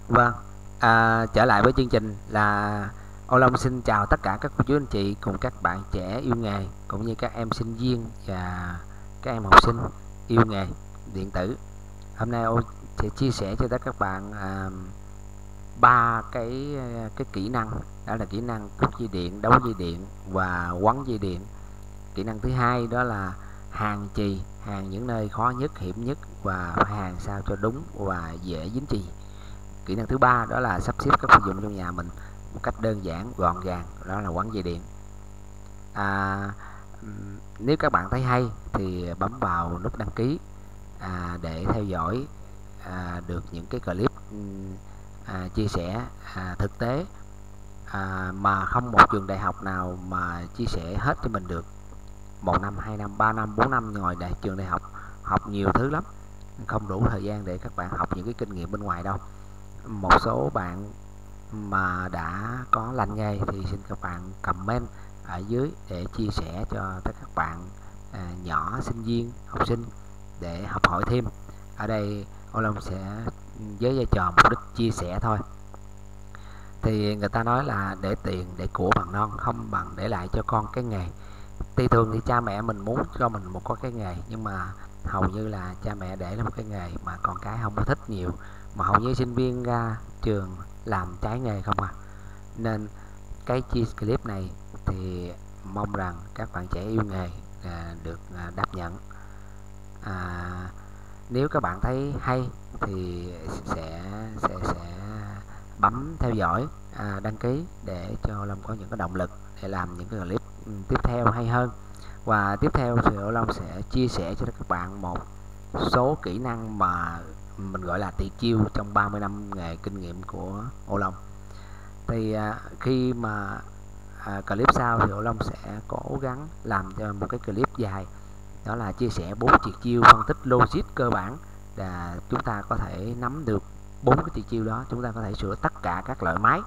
Vâng, trở lại với chương trình là Ô Long xin chào tất cả các cô chú anh chị cùng các bạn trẻ yêu nghề cũng như các em sinh viên và các em học sinh yêu nghề điện tử. Hôm nay Ô sẽ chia sẻ cho tất các bạn ba cái kỹ năng, đó là kỹ năng cút dây điện, đấu dây điện và quấn dây điện. Kỹ năng thứ hai đó là hàn chì, hàn những nơi khó nhất, hiểm nhất và phải hàn sao cho đúng và dễ dính chì. Kỹ năng thứ ba đó là sắp xếp các vật dụng trong nhà mình một cách đơn giản gọn gàng, đó là quấn dây điện. à, Nếu các bạn thấy hay thì bấm vào nút đăng ký để theo dõi được những cái clip chia sẻ thực tế, mà không một trường đại học nào mà chia sẻ hết cho mình được. 1 năm 2 năm 3 năm 4 năm ngồi trường đại học học nhiều thứ lắm, không đủ thời gian để các bạn học những cái kinh nghiệm bên ngoài đâu. Một số bạn mà đã có lành nghề thì xin các bạn comment ở dưới để chia sẻ cho tất các bạn nhỏ, sinh viên, học sinh để học hỏi thêm. Ở đây Ô Long sẽ với vai trò mục đích chia sẻ thôi. Thì người ta nói là để tiền để của bằng non, không bằng để lại cho con cái nghề. Thì thường thì cha mẹ mình muốn cho mình một cái nghề, nhưng mà hầu như là cha mẹ để là một cái nghề mà con cái không có thích nhiều, mà hầu như sinh viên ra trường làm trái nghề không à. Nên cái chia clip này thì mong rằng các bạn trẻ yêu nghề được đáp nhận. à, Nếu các bạn thấy hay thì sẽ bấm theo dõi, đăng ký để cho Long có những cái động lực để làm những cái clip tiếp theo hay hơn. Và tiếp theo thì Ô Long sẽ chia sẻ cho các bạn một số kỹ năng mà mình gọi là tuyệt chiêu trong 30 năm nghề kinh nghiệm của Ô Long. Thì khi mà clip sau thì Ô Long sẽ cố gắng làm cho một cái clip dài, đó là chia sẻ 4 tuyệt chiêu phân tích logic cơ bản, là chúng ta có thể nắm được 4 cái tuyệt chiêu đó, chúng ta có thể sửa tất cả các loại máy,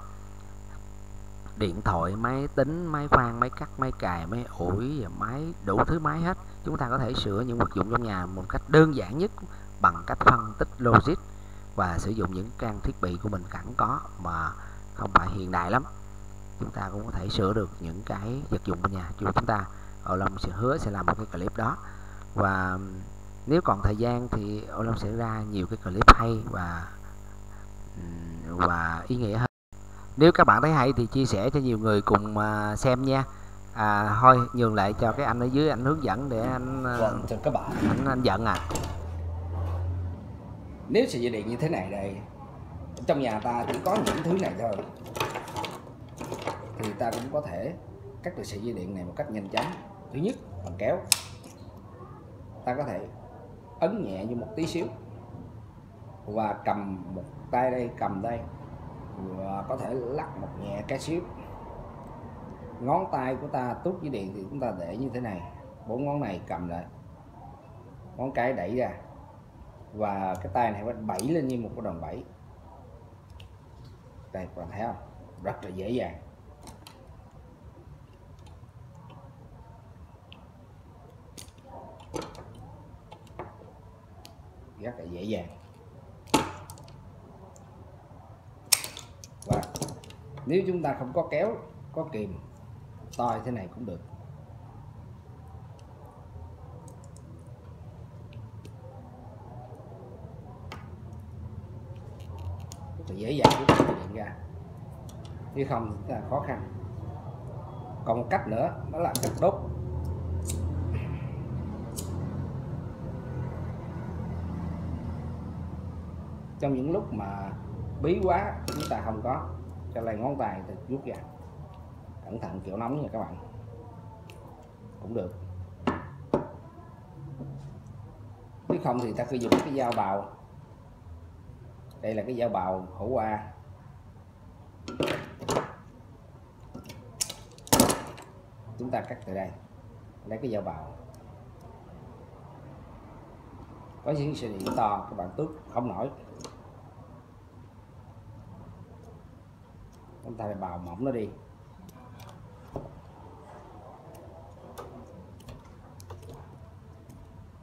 điện thoại, máy tính, máy khoan, máy cắt, máy cài, máy ủi, máy đủ thứ máy hết. Chúng ta có thể sửa những vật dụng trong nhà một cách đơn giản nhất bằng cách phân tích logic và sử dụng những trang thiết bị của mình sẵn có mà không phải hiện đại lắm. Chúng ta cũng có thể sửa được những cái vật dụng trong nhà của chúng ta. Ô Long sẽ hứa sẽ làm một cái clip đó, và nếu còn thời gian thì Ô Long sẽ ra nhiều cái clip hay và ý nghĩa hơn. Nếu các bạn thấy hay thì chia sẻ cho nhiều người cùng xem nha. Thôi nhường lại cho cái anh ở dưới, anh hướng dẫn để anh Vâng, thưa các bạn, anh giận nếu sợi dây điện như thế này đây, trong nhà ta chỉ có những thứ này thôi, thì ta cũng có thể cắt được sợi dây điện này một cách nhanh chóng. Thứ nhất, bằng kéo. Ta có thể ấn nhẹ như một tí xíu và cầm một tay đây, cầm đây, và có thể lắc một nhẹ cái xíu. Ngón tay của ta tút dây điện thì chúng ta để như thế này, 4 ngón này cầm lại, ngón cái đẩy ra, và cái tay này phải bẩy lên như một cái đòn bẩy. Đây, các bạn thấy không? Rất là dễ dàng. Rất là dễ dàng. Và nếu chúng ta không có kéo, có kìm to thế này cũng được. Rất là dễ dàng rút dây điện ra, chứ không thì là khó khăn. Còn một cách nữa đó là cách đốt. Trong những lúc mà bí quá chúng ta không có, cho lấy ngón tay thì rút ra, cẩn thận kiểu nóng nha các bạn, cũng được. Nếu không thì ta cứ dùng cái dao bào. Đây là cái dao bào khổ qua, chúng ta cắt từ đây, lấy cái dao bào. Có những sợi điện to các bạn tước không nổi, chúng ta phải bào mỏng nó đi.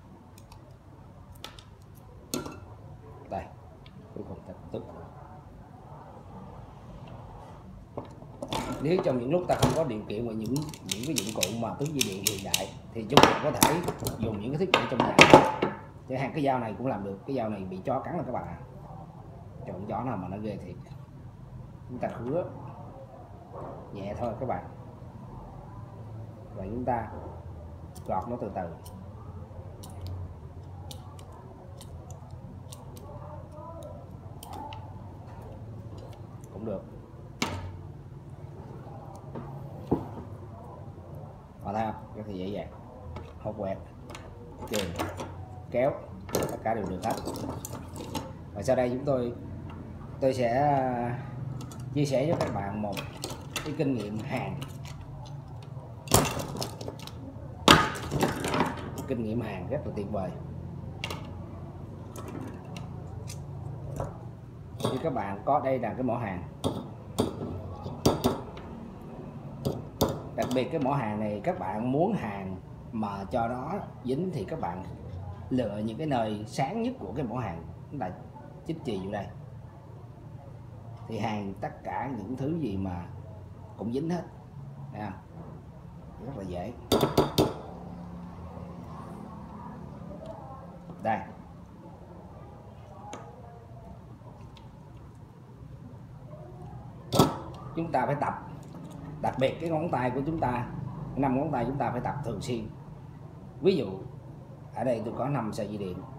Đây, cuối cùng ta tước. Nếu trong những lúc ta không có điều kiện và những cái dụng cụ mà tứ dây điện hiện đại thì chúng ta có thể dùng những cái thiết bị trong nhà. Chẳng hạn cái dao này cũng làm được. Cái dao này bị chó cắn là các bạn ạ. Trộn chó nào mà nó ghê thiệt. Chúng ta khứa nhẹ thôi các bạn, rồi chúng ta gọt nó từ từ. Cũng được. Họ thấy không? Rất là dễ dàng. Hột quẹt, chuyền, kéo, tất cả đều được hết. Và sau đây tôi sẽ chia sẻ với các bạn một cái kinh nghiệm hàn. Kinh nghiệm hàn rất là tuyệt vời. Như các bạn có đây là cái mỏ hàn. Đặc biệt cái mỏ hàn này các bạn muốn hàn mà cho nó dính thì các bạn lựa những cái nơi sáng nhất của cái mỏ hàn, chúng ta chích chì vô đây thì hàn tất cả những thứ gì mà cũng dính hết. Thấy không? Rất là dễ. Đây. Chúng ta phải tập, đặc biệt cái ngón tay của chúng ta, 5 ngón tay chúng ta phải tập thường xuyên. Ví dụ ở đây tôi có 5 sợi dây điện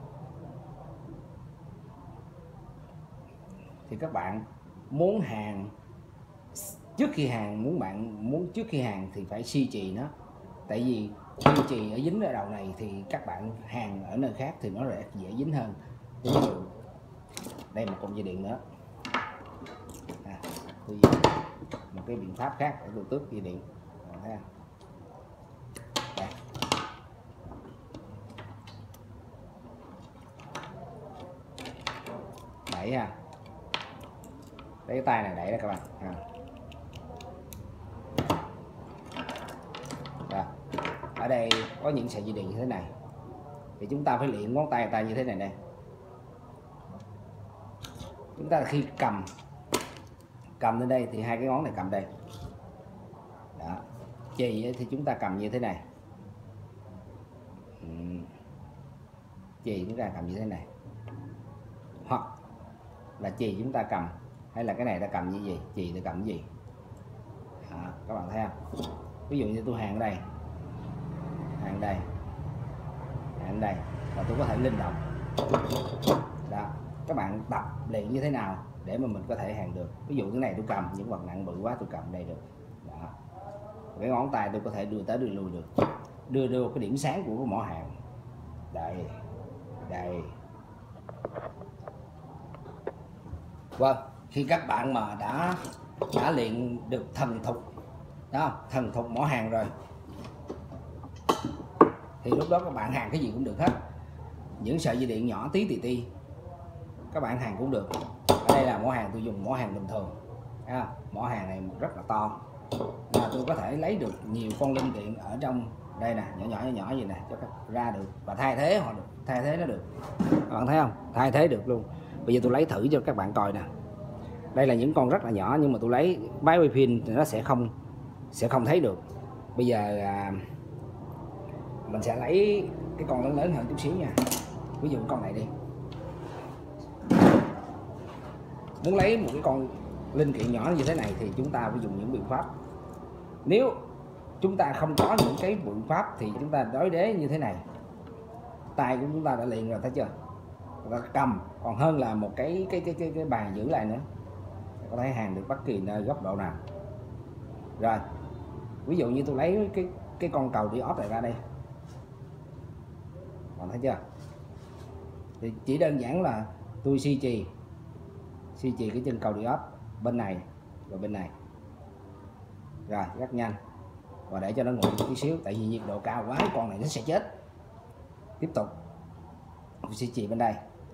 thì các bạn muốn hàn, trước khi hàn trước khi hàn thì phải suy trì nó. Tại vì suy trì ở dính ở đầu này thì các bạn hàn ở nơi khác thì nó sẽ dễ dính hơn. Ví dụ đây một cọng dây điện nữa. Một cái biện pháp khác để tôi tước dây điện. Thấy không? Đây. Đẩy ha. Lấy cái tay này đẩy đó các bạn. Rồi. Ở đây có những sợi dây điện như thế này thì chúng ta phải luyện ngón tay như thế này đây. Chúng ta khi cầm lên đây thì hai cái ngón này cầm đây. Đó. Chì thì chúng ta cầm như thế này. Chì chúng ta cầm như thế này. Hoặc là chì chúng ta cầm, hay là cái này ta cầm như gì, chì ta cầm như gì. Đó, các bạn thấy không? Ví dụ như tôi hàn ở đây, hàn đây, hàn đây, và tôi có thể linh động. Đó, các bạn tập luyện như thế nào để mà mình có thể hàn được. Ví dụ cái này tôi cầm những vật nặng bự quá tôi cầm đây được. Đó. Cái ngón tay tôi có thể đưa tới đưa lui được, đưa cái điểm sáng của cái mỏ hàn. Đây, đây. Vâng, khi các bạn mà đã luyện được thần thục, đó, thần thục mỏ hàn rồi thì lúc đó các bạn hàn cái gì cũng được hết. Những sợi dây điện nhỏ tí tì các bạn hàn cũng được. Ở đây là mỏ hàn, tôi dùng mỏ hàn bình thường. Mỏ hàn này rất là to, mà tôi có thể lấy được nhiều con linh kiện ở trong đây nè, nhỏ gì nè, cho các ra được và thay thế họ được, thay thế nó được. Các bạn thấy không? Thay thế được luôn. Bây giờ tôi lấy thử cho các bạn coi nè. Đây là những con rất là nhỏ nhưng mà tôi lấy máy quay phim thì nó sẽ không thấy được. Bây giờ mình sẽ lấy cái con lớn hơn chút xíu nha. Ví dụ con này đi. Muốn lấy một cái con linh kiện nhỏ như thế này thì chúng ta phải dùng những biện pháp. Nếu chúng ta không có những cái biện pháp thì chúng ta đối đế như thế này. Tay của chúng ta đã luyện rồi, thấy chưa? Chúng ta cầm còn hơn là một cái bàn giữ lại nữa. Có thể hàn được bất kỳ nơi góc độ nào. Rồi, ví dụ như tôi lấy cái con cầu diode này ra đây. Bạn thấy chưa? Thì chỉ đơn giản là tôi suy trì cái chân cầu diode bên này và bên này. Rồi, rất nhanh. Và để cho nó nguội một tí xíu, tại vì nhiệt độ cao quá con này nó sẽ chết. Tiếp tục tôi suy trì bên đây.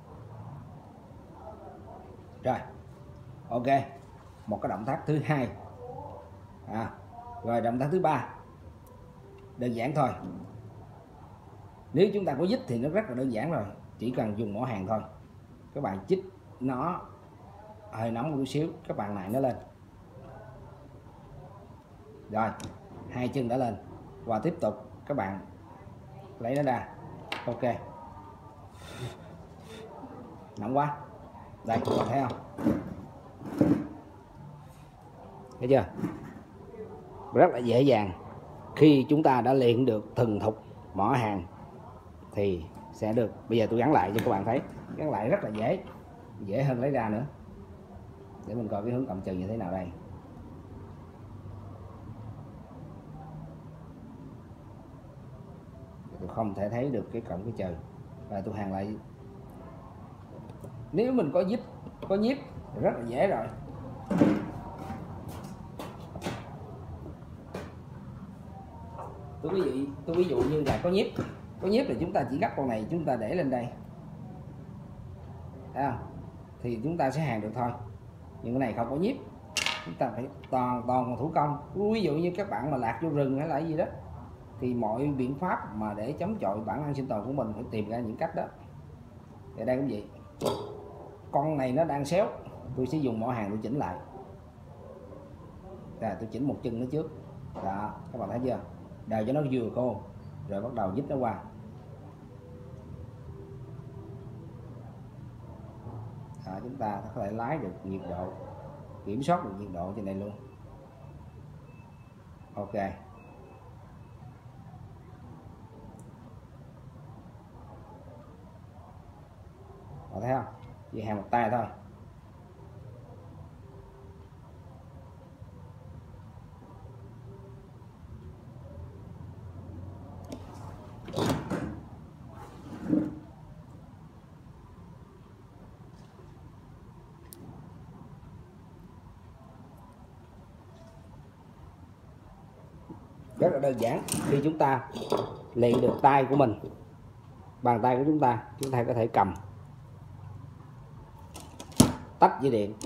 Rồi, ok. Một cái động tác thứ hai. Rồi động tác thứ ba. Đơn giản thôi. Nếu chúng ta có dít thì nó rất là đơn giản rồi, chỉ cần dùng mỏ hàn thôi. Các bạn chích nó hơi nóng một chút xíu, các bạn nại nó lên. Rồi, hai chân đã lên và tiếp tục các bạn lấy nó ra. Ok, nóng quá. Đây, các bạn thấy không? Thấy chưa? Rất là dễ dàng. Khi chúng ta đã luyện được thuần thục mỏ hàng thì sẽ được. Bây giờ tôi gắn lại cho các bạn thấy, gắn lại rất là dễ hơn lấy ra nữa. Để mình coi cái hướng cầm chừng như thế nào đây. Tôi không thể thấy được cái cộng cái chừ, và tôi hàng lại. Nếu mình có nhíp thì rất là dễ rồi. Tôi ví dụ như là có nhíp thì chúng ta chỉ gấp con này, chúng ta để lên đây, thấy không? Thì chúng ta sẽ hàng được thôi. Nhưng cái này không có nhíp, chúng ta phải toàn bằng thủ công. Ví dụ như các bạn mà lạc vô rừng hay là gì đó, thì mọi biện pháp mà để chống chọi bản năng sinh tồn của mình phải tìm ra những cách đó. Ở đây cũng vậy, con này nó đang xéo, tôi sẽ dùng mỏ hàng tôi chỉnh lại. Tôi chỉnh một chân nó trước đó, các bạn thấy chưa? Đợi cho nó vừa khô rồi bắt đầu dít nó qua. Chúng ta có thể lái được nhiệt độ, kiểm soát được nhiệt độ trên này luôn. Ok, bạn thấy không? Chỉ hàng một tay thôi. Rất là đơn giản. Khi chúng ta luyện được tay của mình, bàn tay của chúng ta có thể cầm, tách dây điện,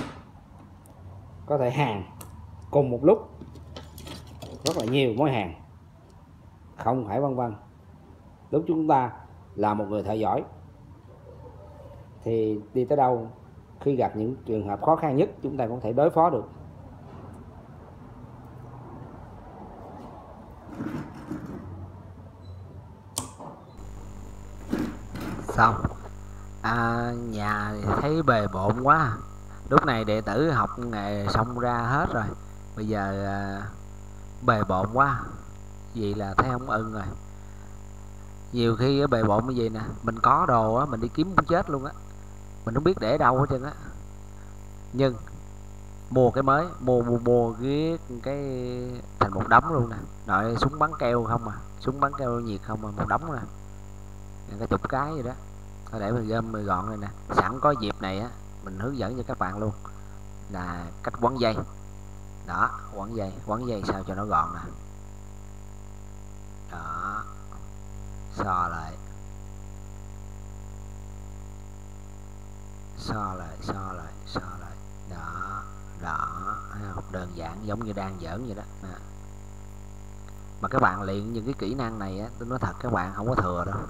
có thể hàng cùng một lúc rất là nhiều mối hàng, không phải vân vân. Lúc chúng ta là một người thợ giỏi thì đi tới đâu, khi gặp những trường hợp khó khăn nhất, chúng ta cũng có thể đối phó được. Xong. Nhà thì thấy bề bộn quá. Lúc này đệ tử học nghề xong ra hết rồi, bây giờ bề bộn quá, vậy là thấy không ưng rồi. Nhiều khi bề bộn như vậy nè, mình có đồ á, mình đi kiếm cũng chết luôn á, mình không biết để đâu hết trơn á. Nhưng mua cái mới, mua cái thành một đống luôn nè. Nội súng bắn keo không à, súng bắn keo nhiệt không à, một đống nè, cái chục cái vậy đó. Thôi để mình gom gọn này nè. Sẵn có dịp này á, mình hướng dẫn cho các bạn luôn là cách quấn dây. Đó, quấn dây sao cho nó gọn nè. Đó, so lại, đó, thấy không? Đơn giản giống như đang giỡn vậy đó. Mà các bạn luyện những cái kỹ năng này á, tôi nói thật các bạn không có thừa đâu.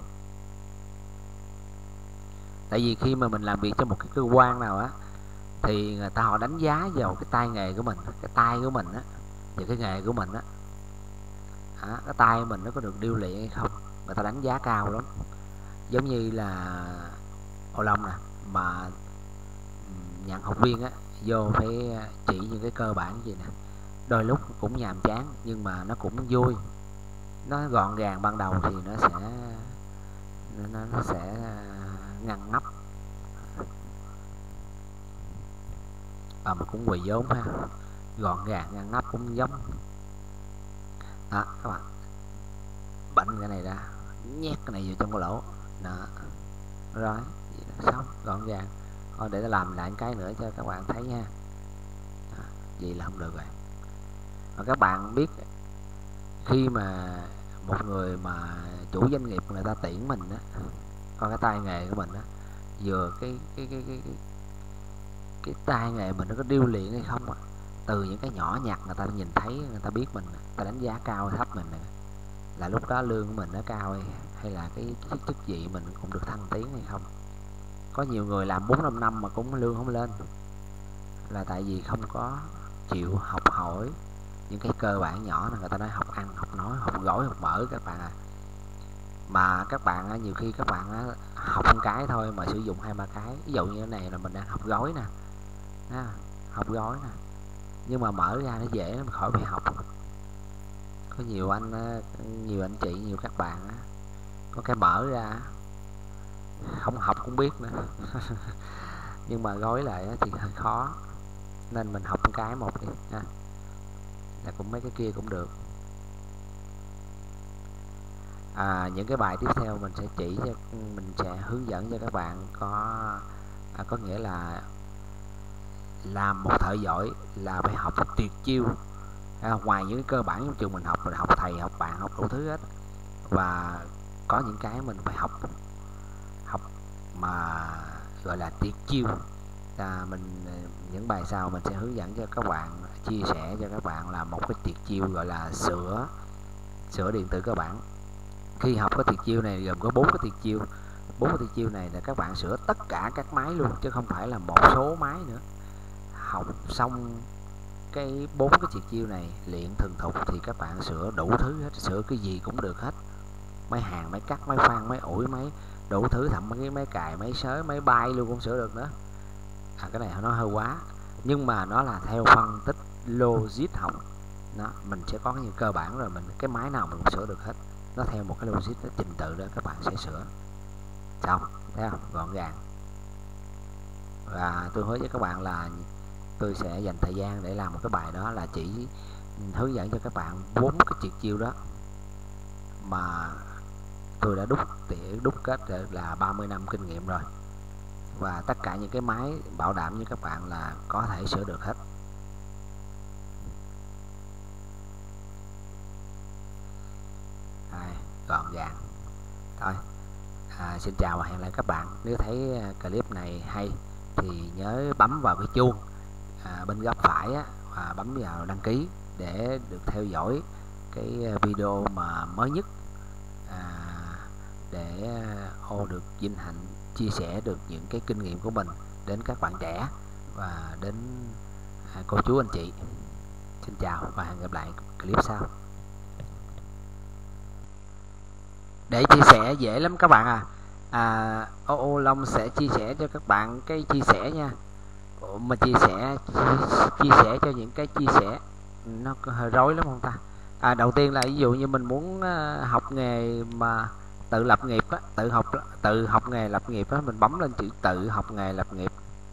Tại vì khi mà mình làm việc cho một cái cơ quan nào á, thì người ta họ đánh giá vào cái tay nghề của mình, cái tay của mình á, và cái nghề của mình á. Cái tay mình nó có được điêu luyện hay không, người ta đánh giá cao lắm. Giống như là Ô Long nè, mà nhận học viên á, vô phải chỉ những cái cơ bản gì nè. Đôi lúc cũng nhàm chán nhưng mà nó cũng vui, nó gọn gàng. Ban đầu thì nó sẽ ngăn nắp, mà cũng quỳ vốn ha, gọn gàng ngăn nắp cũng giống đó. Các bạn bạnh cái này ra, nhét cái này vào trong cái lỗ đó, rồi xong gọn gàng. Thôi để ta làm lại cái nữa cho các bạn thấy nha. Vậy là không được rồi. Mà các bạn biết, khi mà một người mà chủ doanh nghiệp người ta tuyển mình á, coi cái tay nghề của mình á, vừa cái tay nghề mình nó có điêu luyện hay không á, từ những cái nhỏ nhặt người ta nhìn thấy, người ta biết mình, người ta đánh giá cao hay thấp mình, là lúc đó lương của mình nó cao hay là cái chức vị mình cũng được thăng tiến hay không. Có nhiều người làm 4-5 năm mà cũng lương không lên, là tại vì không có chịu học hỏi, những cái cơ bản nhỏ là người ta nói học ăn, học nói, học gói, học mở các bạn à. Mà các bạn nhiều khi các bạn học một cái thôi mà sử dụng 2-3 cái. Ví dụ như cái này là mình đang học gói nè, học gói nè, nhưng mà mở ra nó dễ, mình khỏi phải học. Có nhiều anh chị, nhiều các bạn có cái mở ra không học cũng biết nữa. Nhưng mà gói lại thì hơi khó, nên mình học một cái một đi ha, là cũng mấy cái kia cũng được. Những cái bài tiếp theo mình sẽ hướng dẫn cho các bạn có nghĩa là làm một thợ giỏi là phải học tuyệt chiêu. Ngoài những cái cơ bản trong trường mình học thầy, học bạn, học đủ thứ hết, và có những cái mình phải học mà gọi là tuyệt chiêu. Những bài sau mình sẽ hướng dẫn cho các bạn, chia sẻ cho các bạn là một cái tuyệt chiêu gọi là sửa điện tử cơ bản. Khi học cái tuyệt chiêu này gồm có 4 cái tuyệt chiêu. 4 cái tuyệt chiêu này là các bạn sửa tất cả các máy luôn, chứ không phải là một số máy nữa. Học xong cái 4 cái tuyệt chiêu này, luyện thuần thục thì các bạn sửa đủ thứ hết, sửa cái gì cũng được hết. Máy hàn, máy cắt, máy phan, máy ủi, máy đủ thứ, thậm chí máy cài, máy sới, máy bay luôn cũng sửa được nữa. Cái này nó hơi quá, nhưng mà nó là theo phân tích logic học. Mình sẽ có những cơ bản rồi, cái máy nào mình cũng sửa được hết. Nó theo một cái logic, nó trình tự đó, các bạn sẽ sửa xong, thấy không? Gọn gàng. Và tôi hứa với các bạn là tôi sẽ dành thời gian để làm một cái bài đó là chỉ hướng dẫn cho các bạn 4 cái tuyệt chiêu đó mà tôi đã đúc kết là 30 năm kinh nghiệm rồi. Và tất cả những cái máy bảo đảm với các bạn là có thể sửa được hết. Gọn gàng thôi. Xin chào và hẹn lại các bạn. Nếu thấy clip này hay thì nhớ bấm vào cái chuông bên góc phải và bấm vào đăng ký để được theo dõi cái video mà mới nhất, để được vinh hạnh chia sẻ được những cái kinh nghiệm của mình đến các bạn trẻ và đến cô chú anh chị. Xin chào và hẹn gặp lại clip sau. Để chia sẻ dễ lắm các bạn Ô Long sẽ chia sẻ cho các bạn cái chia sẻ nha. Mà chia sẻ cho những cái chia sẻ nó hơi rối lắm không ta? Đầu tiên là ví dụ như mình muốn học nghề mà tự lập nghiệp tự học nghề lập nghiệp mình bấm lên chữ tự học nghề lập nghiệp.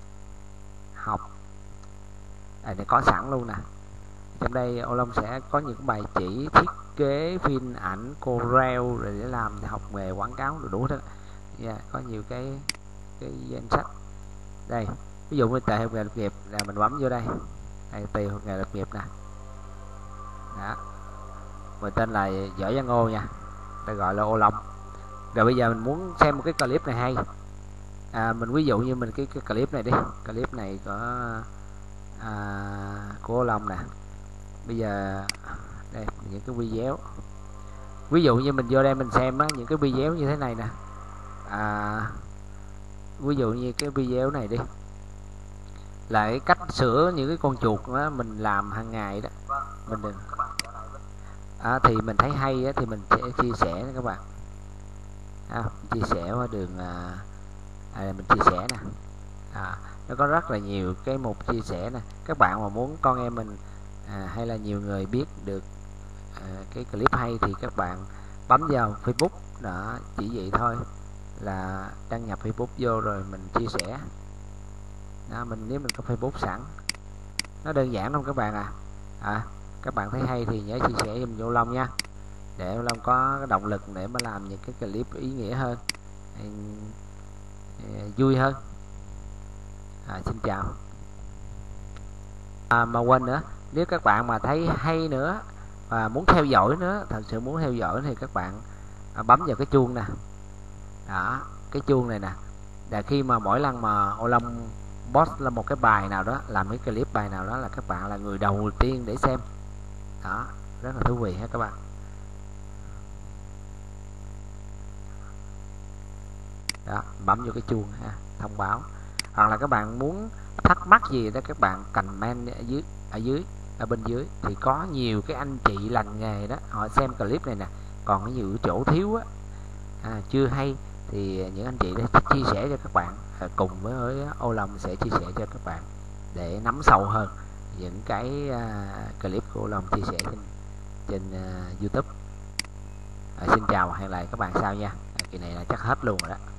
Này có sẵn luôn nè. Trong đây Ô Long sẽ có những bài chỉ thiết kế phim ảnh, Corel rồi để làm học nghề quảng cáo đủ đó. Có nhiều cái danh sách. Đây, ví dụ như tự học nghề lập nghiệp là mình bấm vô đây. Tự học nghề lập nghiệp nè. Đó. Mình tên là Võ Văn Ngô nha. Ta gọi là Ô Long. Rồi bây giờ mình muốn xem một cái clip này hay. Mình ví dụ như mình cái clip này đi. Clip này của Ô Long nè. Bây giờ đây những cái video, ví dụ như mình vô đây mình xem những cái video như thế này nè. Ví dụ như cái video này đi là cái cách sửa những cái con chuột đó, mình làm hàng ngày đó. Thì mình thấy hay thì mình sẽ chia sẻ các bạn. Chia sẻ qua đường mình chia sẻ nè. Nó có rất là nhiều cái mục chia sẻ nè. Các bạn mà muốn con em mình hay là nhiều người biết được cái clip hay thì các bạn bấm vào Facebook đó, chỉ vậy thôi là đăng nhập Facebook vô rồi mình chia sẻ đó. Nếu mình có Facebook sẵn, nó đơn giản không các bạn các bạn thấy hay thì nhớ chia sẻ giùm Ô Long nha, để Ô Long có cái động lực để mà làm những cái clip ý nghĩa hơn, vui hơn. Xin chào. Mà quên nữa, nếu các bạn mà thấy hay nữa và muốn theo dõi nữa, thật sự muốn theo dõi thì các bạn bấm vào cái chuông nè. Đó, cái chuông này nè, là khi mà mỗi lần mà Ô Long post là một cái bài nào đó, làm cái clip bài nào đó là các bạn là người đầu tiên để xem. Đó, rất là thú vị ha các bạn. Đó, bấm vô cái chuông ha, thông báo. Hoặc là các bạn muốn thắc mắc gì đó các bạn comment ở ở bên dưới, thì có nhiều cái anh chị lành nghề đó, họ xem clip này nè, còn có nhiều chỗ thiếu á, chưa hay, thì những anh chị đã chia sẻ cho các bạn, cùng với Ô Long sẽ chia sẻ cho các bạn để nắm sâu hơn những cái clip của Ô Long chia sẻ trên YouTube. Xin chào và hẹn lại các bạn sau nha. Kỳ này là chắc hết luôn rồi đó.